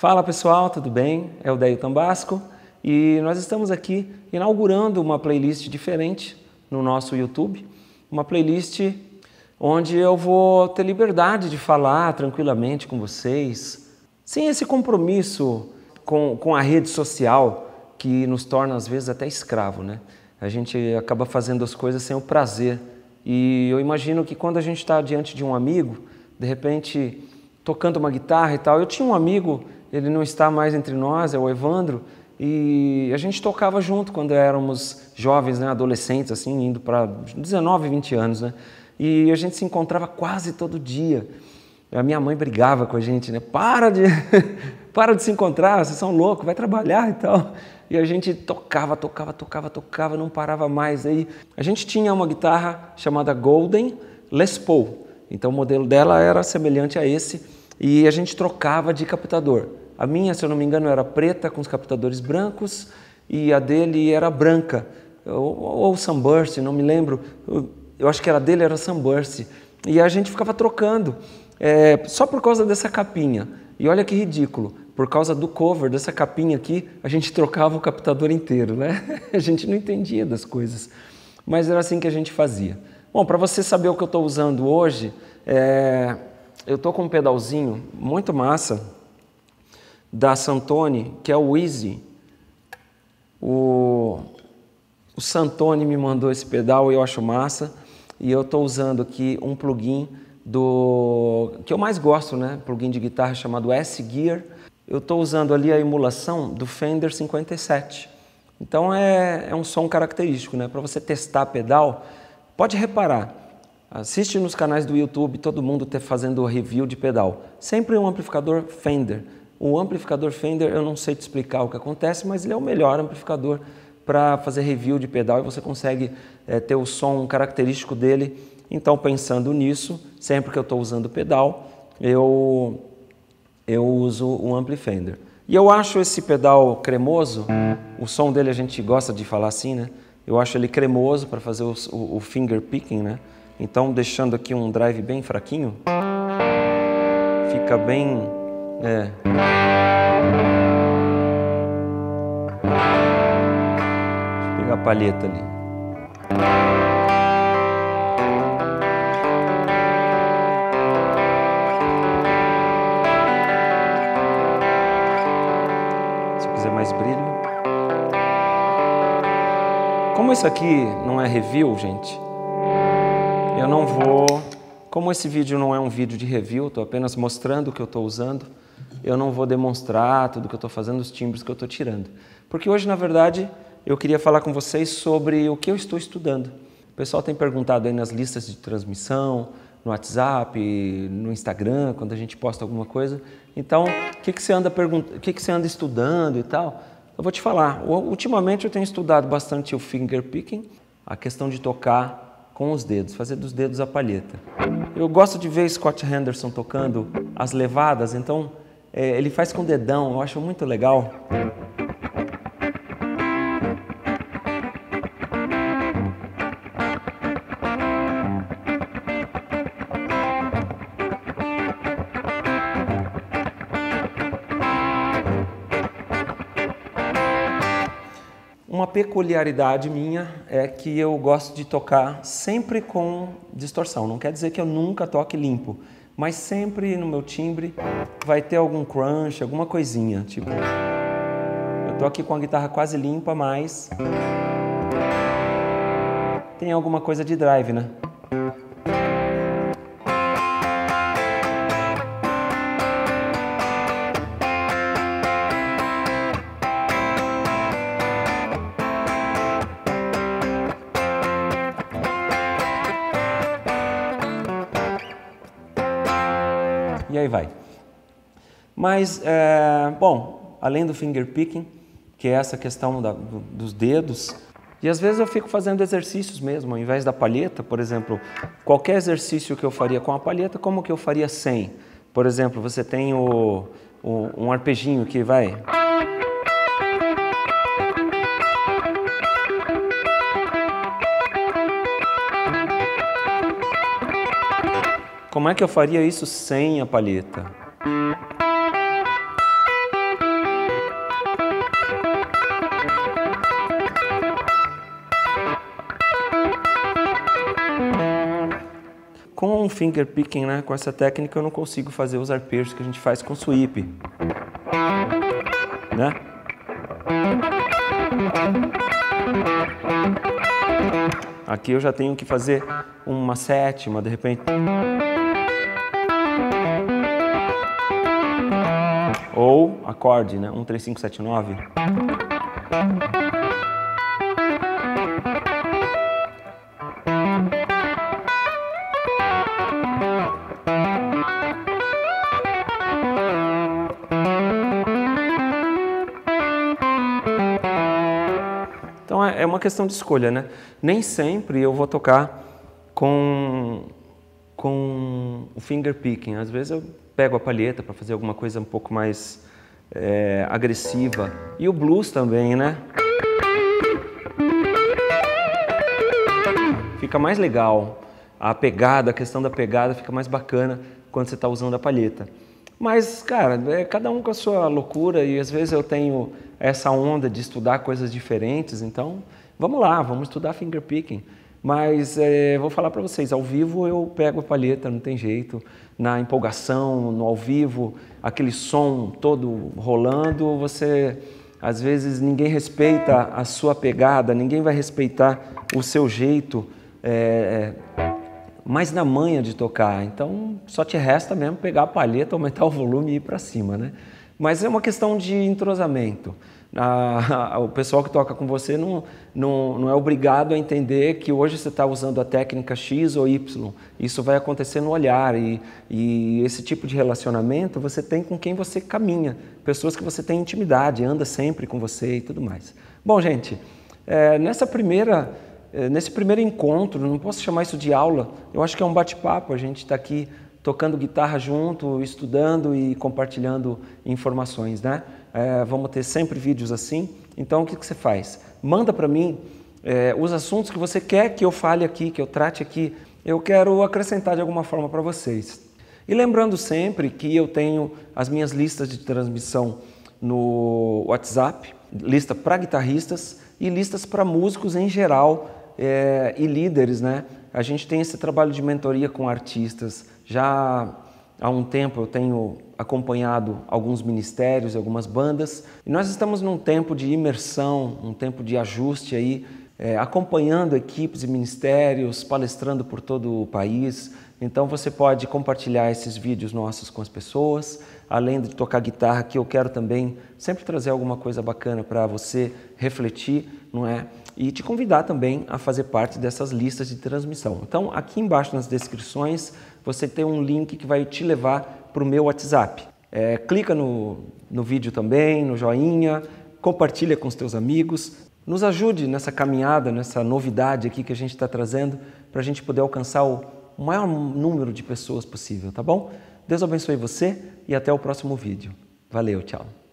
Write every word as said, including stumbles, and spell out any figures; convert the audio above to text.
Fala pessoal, tudo bem? É o Deio Tambasco e nós estamos aqui inaugurando uma playlist diferente no nosso YouTube, uma playlist onde eu vou ter liberdade de falar tranquilamente com vocês, sem esse compromisso com, com a rede social que nos torna às vezes até escravo, né? A gente acaba fazendo as coisas sem o prazer e eu imagino que quando a gente está diante de um amigo, de repente tocando uma guitarra e tal, eu tinha um amigo, ele não está mais entre nós, é o Evandro, e a gente tocava junto quando éramos jovens, né, adolescentes, assim, indo para dezenove, vinte anos, né? E a gente se encontrava quase todo dia. A minha mãe brigava com a gente, né? Para de, para de se encontrar, vocês são loucos, vai trabalhar e tal. E a gente tocava, tocava, tocava, tocava, não parava mais. Aí a gente tinha uma guitarra chamada Golden Les Paul. Então o modelo dela era semelhante a esse e a gente trocava de captador. A minha, se eu não me engano, era preta com os captadores brancos e a dele era branca, ou, ou Sunburst, não me lembro. Eu, eu acho que era dele, era Sunburst. E a gente ficava trocando, é, só por causa dessa capinha. E olha que ridículo, por causa do cover dessa capinha aqui, a gente trocava o captador inteiro, né? A gente não entendia das coisas, mas era assim que a gente fazia. Bom, para você saber o que eu estou usando hoje, é, eu estou com um pedalzinho muito massa da Santoni, que é o Easy. O, o Santoni me mandou esse pedal e eu acho massa. E eu estou usando aqui um plugin do que eu mais gosto, né? Plugin de guitarra chamado S-Gear. Eu estou usando ali a emulação do Fender cinquenta e sete. Então é, é um som característico, né? Para você testar pedal, pode reparar. Assiste nos canais do YouTube, todo mundo tá fazendo review de pedal. Sempre um amplificador Fender. O amplificador Fender, eu não sei te explicar o que acontece, mas ele é o melhor amplificador para fazer review de pedal e você consegue é, ter o som característico dele. Então, pensando nisso, sempre que eu estou usando pedal, eu, eu uso o ampli Fender. E eu acho esse pedal cremoso, o som dele a gente gosta de falar assim, né? Eu acho ele cremoso para fazer o, o, o finger picking, né? Então, deixando aqui um drive bem fraquinho, fica bem... É. Deixa eu pegar a palheta ali. Se quiser mais brilho. Como isso aqui não é review, gente, eu não vou... Como esse vídeo não é um vídeo de review, estou apenas mostrando o que eu estou usando, eu não vou demonstrar tudo que eu estou fazendo, os timbres que eu estou tirando. Porque hoje, na verdade, eu queria falar com vocês sobre o que eu estou estudando. O pessoal tem perguntado aí nas listas de transmissão, no WhatsApp, no Instagram, quando a gente posta alguma coisa. Então, o que, que, você, anda pergunt... o que, que você anda estudando e tal? Eu vou te falar. Ultimamente eu tenho estudado bastante o finger picking, a questão de tocar com os dedos, fazer dos dedos a palheta. Eu gosto de ver Scott Henderson tocando as levadas, então é, ele faz com o dedão, eu acho muito legal. Uma peculiaridade minha é que eu gosto de tocar sempre com distorção. Não quer dizer que eu nunca toque limpo, mas sempre no meu timbre vai ter algum crunch, alguma coisinha. Tipo, eu tô aqui com a guitarra quase limpa, mas tem alguma coisa de drive, né? E aí vai. Mas, é, bom, além do finger picking, que é essa questão da, do, dos dedos, e às vezes eu fico fazendo exercícios mesmo, ao invés da palheta, por exemplo, qualquer exercício que eu faria com a palheta, como que eu faria sem? Por exemplo, você tem o, o, um arpejinho que vai... Como é que eu faria isso sem a palheta? com o finger picking, né, com essa técnica, eu não consigo fazer os arpejos que a gente faz com o sweep, né? Aqui eu já tenho que fazer uma sétima, de repente. Ou acorde, né? um, três, cinco, sete, nove. Então é uma questão de escolha, né? Nem sempre eu vou tocar com, com o finger picking. Às vezes eu pego a palheta para fazer alguma coisa um pouco mais é, agressiva. E o blues também, né? Fica mais legal. A pegada, a questão da pegada fica mais bacana quando você está usando a palheta. Mas, cara, é cada um com a sua loucura e às vezes eu tenho essa onda de estudar coisas diferentes, então vamos lá, vamos estudar finger picking. Mas é, vou falar para vocês, ao vivo eu pego a palheta, não tem jeito. Na empolgação, no ao vivo, aquele som todo rolando, você, às vezes, ninguém respeita a sua pegada, ninguém vai respeitar o seu jeito, é, mais na manha de tocar. Então, só te resta mesmo pegar a palheta, aumentar o volume e ir para cima, né? Mas é uma questão de entrosamento. Ah, o pessoal que toca com você não, não, não é obrigado a entender que hoje você está usando a técnica X ou Y. Isso vai acontecer no olhar e, e esse tipo de relacionamento você tem com quem você caminha. Pessoas que você tem intimidade, anda sempre com você e tudo mais. Bom, gente, é, nessa primeira, é, nesse primeiro encontro, não posso chamar isso de aula, eu acho que é um bate-papo, a gente está aqui tocando guitarra junto, estudando e compartilhando informações, né? É, vamos ter sempre vídeos assim. Então, o que, que você faz? Manda para mim é, os assuntos que você quer que eu fale aqui, que eu trate aqui. Eu quero acrescentar de alguma forma para vocês. E lembrando sempre que eu tenho as minhas listas de transmissão no WhatsApp, lista para guitarristas e listas para músicos em geral é, e líderes, né? A gente tem esse trabalho de mentoria com artistas. Já há um tempo eu tenho acompanhado alguns ministérios, algumas bandas, e nós estamos num tempo de imersão, um tempo de ajuste aí, é, acompanhando equipes e ministérios, palestrando por todo o país. Então você pode compartilhar esses vídeos nossos com as pessoas, além de tocar guitarra, que eu quero também sempre trazer alguma coisa bacana para você refletir, não é? E te convidar também a fazer parte dessas listas de transmissão. Então, aqui embaixo nas descrições, você tem um link que vai te levar para o meu WhatsApp. É, clica no, no vídeo também, no joinha, compartilha com os teus amigos. Nos ajude nessa caminhada, nessa novidade aqui que a gente está trazendo, para a gente poder alcançar o maior número de pessoas possível, tá bom? Deus abençoe você e até o próximo vídeo. Valeu, tchau!